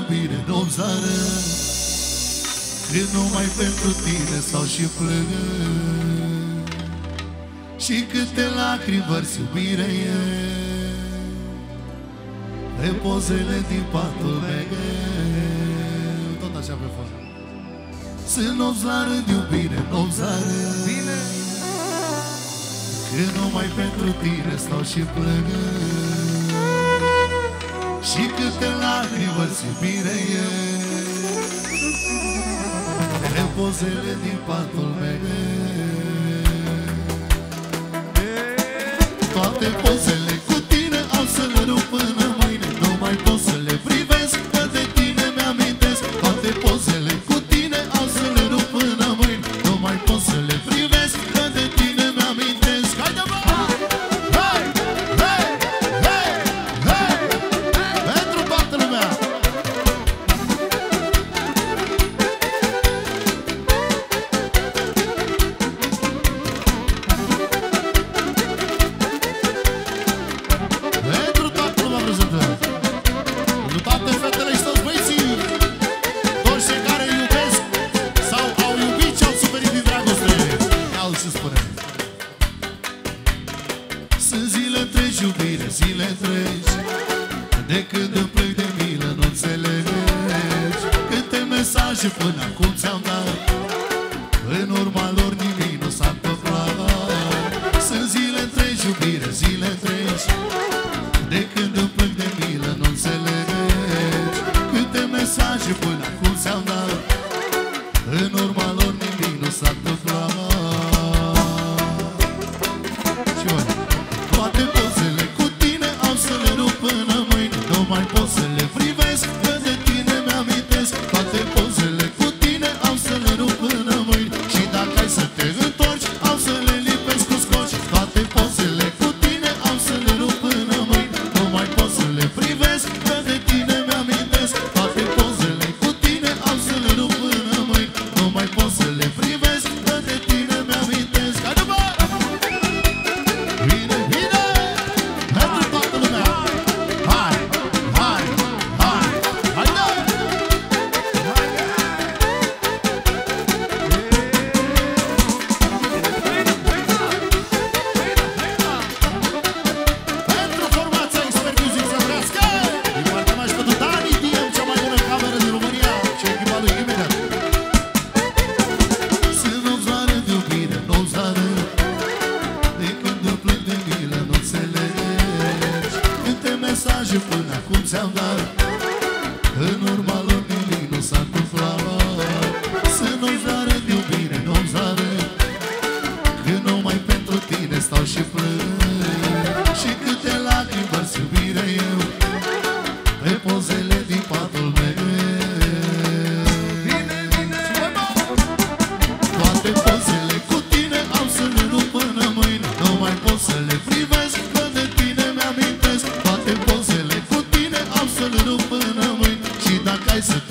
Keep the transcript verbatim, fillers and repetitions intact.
iubire n-o-mi zară, când numai pentru tine stau și plâng. Și câte lacrimi vărți iubire e pe pozele din patul meu. Tot așa pe fond. Sunt n-o-mi zară de iubire, n-o-mi zară, când numai pentru tine stau și plâng. Și câte lacrimi vărți iubire e pe pozele din patul meu. Toate pozele cu tine am să le rup până mâine. Nu mai pot să le privesc, că de tine mi-amintesc. Toate pozele cu tine am să le rup până mâine. Nu mai pot să le privesc, că de tine mi-amintesc. Haide bă! Hai! Hei! Hei! Hei! Pentru toată lumea! Pentru toată lumea prezentă, pentru toate fetele și toți băieții, toți cei care iubesc sau au iubit și au suferit din dragoste. Iau ce spune. Sunt zile întregi iubire, zile întregi, de când îmi plâng de milă nu înțelegi. Câte mesaje până acum ți-am dat, în urma lor nimic nu s-a întâmplat. Sunt zile întregi iubire, zile întregi, de când îmi plâng de milă nu înțelegi. Câte mesaje până acum ți-am dat, în urma lor nimic nu s-a întâmplat. Și bă, toate pozele cu tine am să le rup până mâine. Nu mai pot să le privesc, că de tine mi-amintesc. Toate pozele cu tine am să le rup până mâine. Și dacă ai să te întorci, am să le lipesc cu scoci. Toate pozele cu tine am să le rup până mâine. Nu mai pot să le privesc, că de tine mi-amintesc. Toate pozele cu tine am să le rup până mâine. Nu mai pot să le privesc, că de tine mi-amintesc. Haide bă! Bine, bine! Pentru toată lumea! Hai! Hai! Hai! Haide! Pentru formația Expert Music să trească! Din partea mea și pentru Dani Diem, cea mai bună cameră din România și echipa lui imediat. Sunt o zară de iubire, n-o-mi zară, de când îmi plâng de milă nu înțelegi. Câte mesaje până acum ți-am dat, în urma lor nimic nu s-a întâmplat. Sunt o zară de iubire, n-o-mi zară, când numai pentru tine stau și plâng. Și câte lacrimi vărți iubire eu pe pozele din patul meu. Toate pozele cu tine am să le rup până mâine. Nu mai pot să le privesc, că de tine mi-amintesc. Toate pozele cu tine am să le rup până mâine. Și dacă ai să